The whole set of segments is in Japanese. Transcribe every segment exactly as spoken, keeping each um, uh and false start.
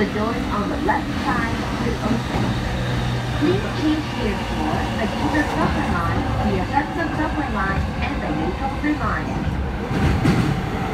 The doors on the left side will open. Please change here for the Kinder subway line, the Asakusa subway line, and the Yutoku line.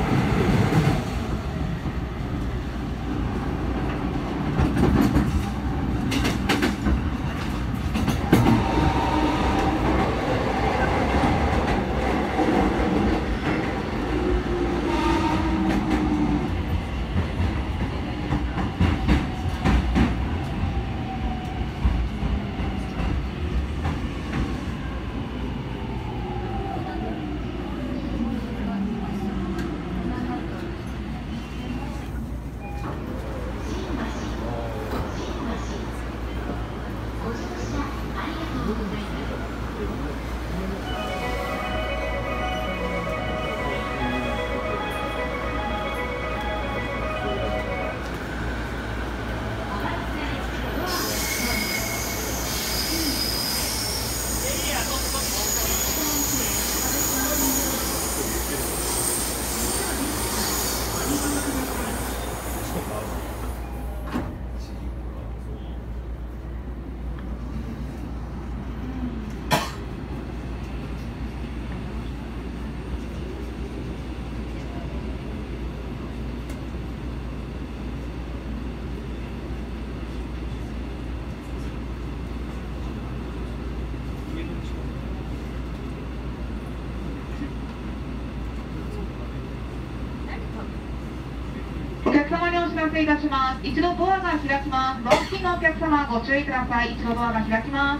お客様にお知らせいたします。一度ドアが開きます。ロー付近のお客様ご注意ください。一度ドアが開きます。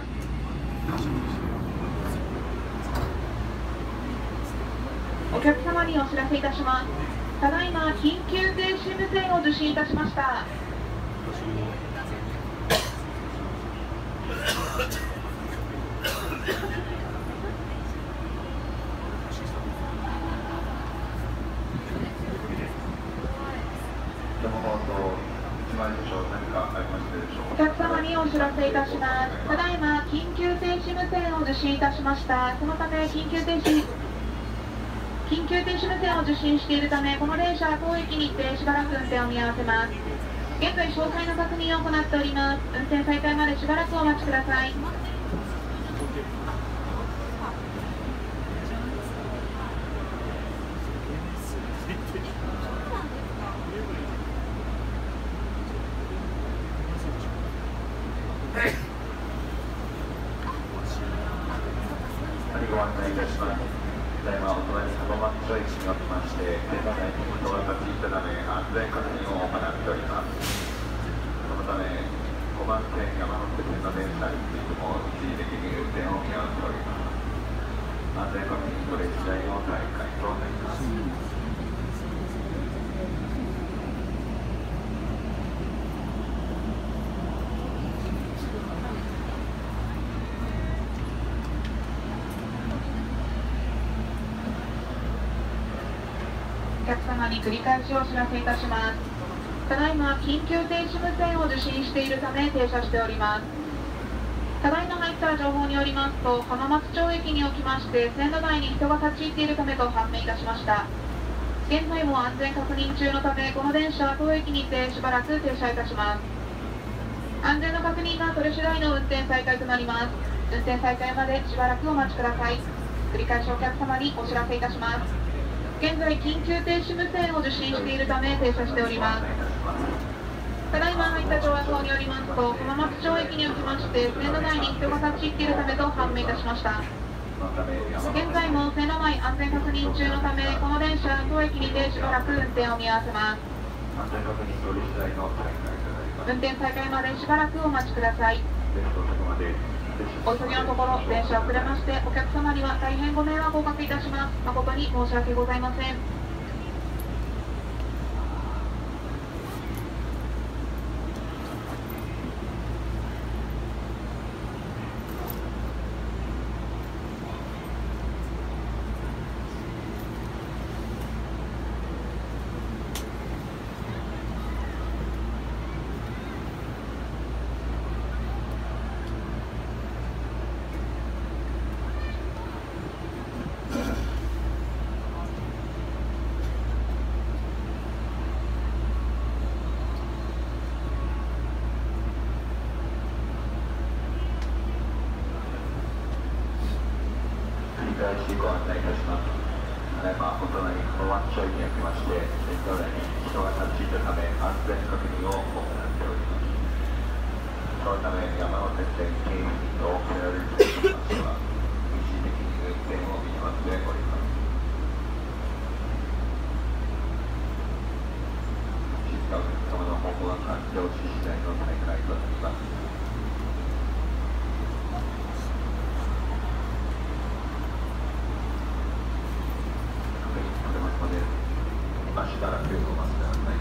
お客様にお知らせいたします。ただいま緊急停止無線を受信いたしました。お客様にお知らせいたします。ただいま緊急停止無線を受信いたしました。そのため緊急停止緊急停止無線を受信しているため、この電車当駅にてしばらく運転を見合わせます。現在詳細の確認を行っております。運転再開までしばらくお待ちください。 ご案内いたします。ただいまお隣浜松町駅におきまして、電車内にお渡しいたため安全確認を行っております。そのため、ごばん線山手線の電車についても一時的に運転を見合わせております。安全確認それ次第の再開となります。 お客様に繰り返しお知らせいたします。ただいま緊急停止無線を受信しているため停車しております。ただいま入った情報によりますと、浜松町駅におきまして線路内に人が立ち入っているためと判明いたしました。現在も安全確認中のため、この電車当駅にてしばらく停車いたします。安全の確認が取れ次第の運転再開となります。運転再開までしばらくお待ちください。繰り返しお客様にお知らせいたします。現在緊急停止無線を受信しているため停車しております。ただいま入った情報によりますと、浜松町駅におきまして線路内に人が立ち入っているためと判明いたしました。現在も線路内安全確認中のため、この電車当駅にてしばらく運転を見合わせます。運転再開までしばらくお待ちください。お急ぎのところ電車遅れまして、お客様には大変ご迷惑をおかけいたします。誠に申し訳ございません。 返しご案内いたします。ただいまお隣浜松町駅に来まして、線路内に人が立ち入ったため安全確認を行っております。そのため山手線京浜とペアルにつきましては一時的に運転を見合わせております。静かお客様の方向が完了し次第の再開となります。確認されますので、今しばらくお待ちください。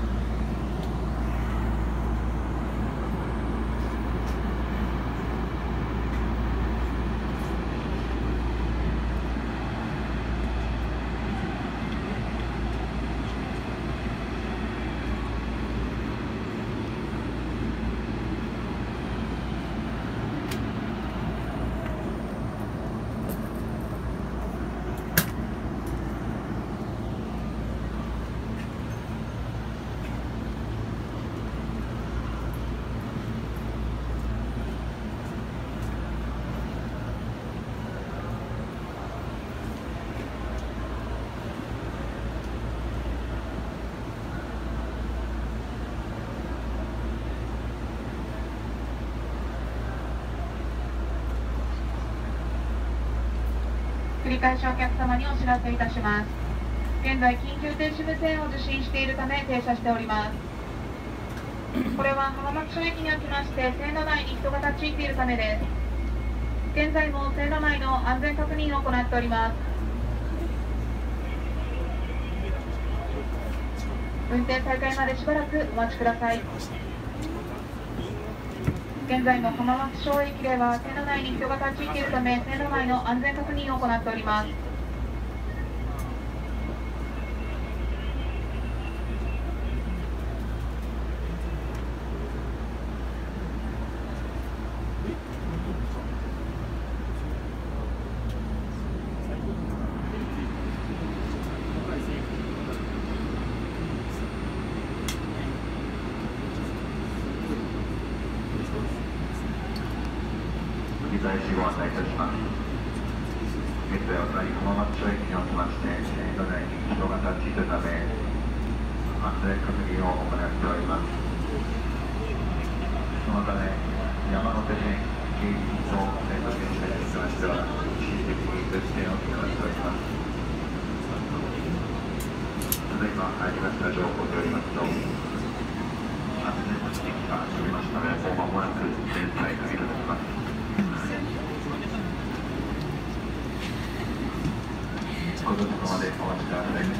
繰り返しお客様にお知らせいたします。現在緊急停止無線を受信しているため停車しております。これは浜松町駅におきまして線路内に人が立ち入っているためです。現在も線路内の安全確認を行っております。運転再開までしばらくお待ちください。現在も浜松町駅では線路内に人が立ち入っているため線路内の安全確認を行っております。 繰り返しご案内いたします。現在お隣浜松町駅におきまして線路内に人が立ち入ったため安全確認を行っております。そのため山手線京浜と線路電車につきましては一時的に運転を見合わせております。ただいま入りました情報によりますと、安全の地域が閉めましたので、もう間もなく運転再開となります。ご乗車までお待ちください。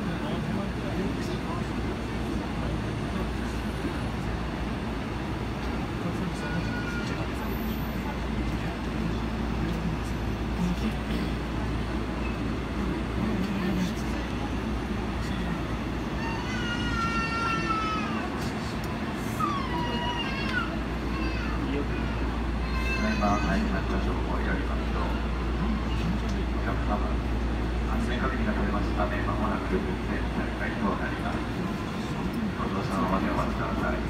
今入りました情報によりますと、お客様安全確認が取れましたため、まもなく運転再開となります。ご乗車までお待ちください。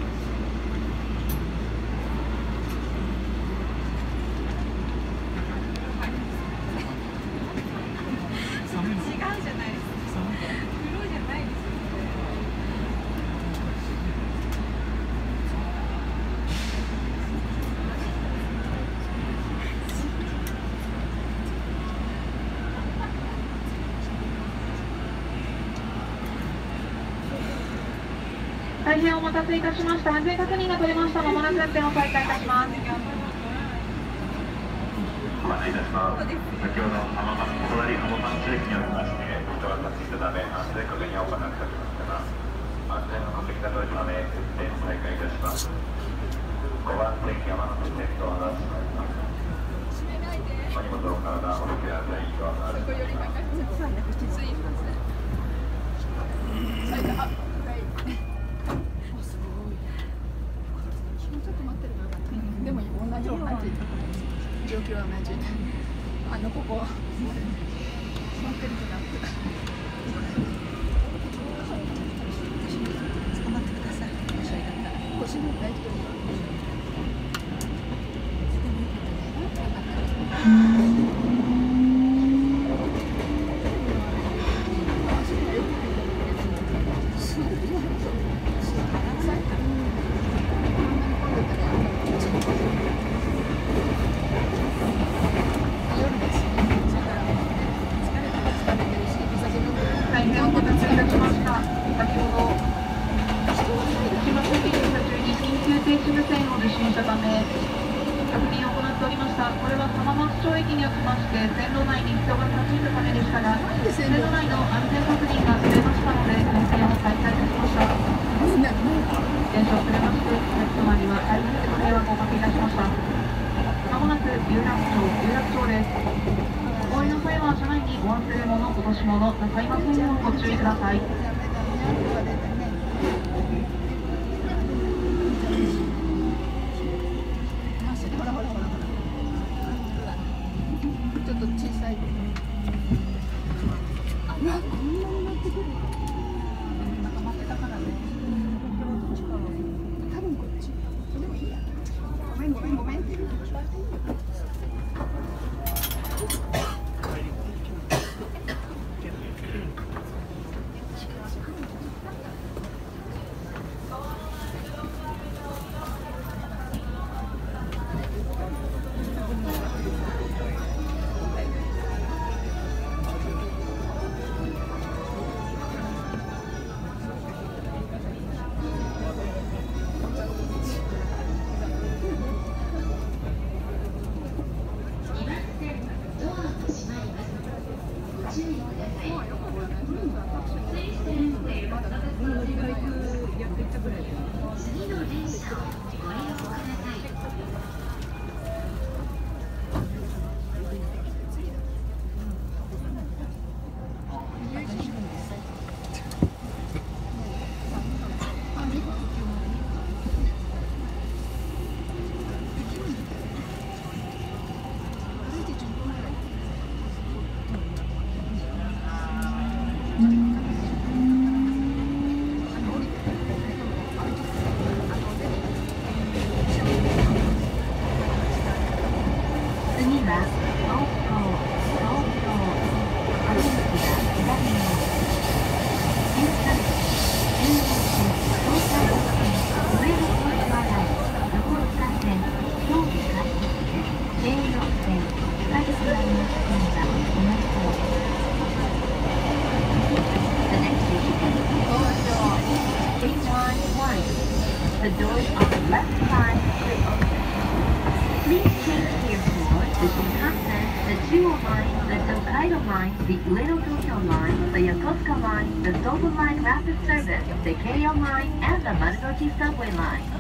大変お待たせいたしました。安全確認が取れました。まもなく運転を再開いたします。 ご案内いたします。先ほど浜松隣浜松駅におきまして人が立ち入ったため安全確認を行っておりますが、安全の確認が取れたため運転再開いたします。ごばん線山手線ドアが閉まります。お荷物の体お受けください。ドアが閉まります。 でも同じ同じ状況は同じ。あのここ待ってるとなって。捕まってください。腰の大丈夫。 は浜松町駅におきまして、線路内に人が立ち入ったためでしたが、線路内の安全確認が済みましたので、運転を再開いたしました。電車を遅れまして、お客様には大変ご迷惑をおかけいたしました。まもなく有楽町、有楽町です。お降りの際は車内にお忘れ物、落とし物なさいませんようご注意ください。 ちょっと小さい。うわ、こんなになってくる。なんか待ってたからね。多分こっち。でもいいや。ごめんごめんごめんって。 The doors on the left side will open. Please change here for the Shinkansen, the Chuo Line, the Tokaido Line, the Little Tokyo Line, the Yokosuka Line, the Sobu Line Rapid Service, the Keio Line, and the Marunouchi Subway Line.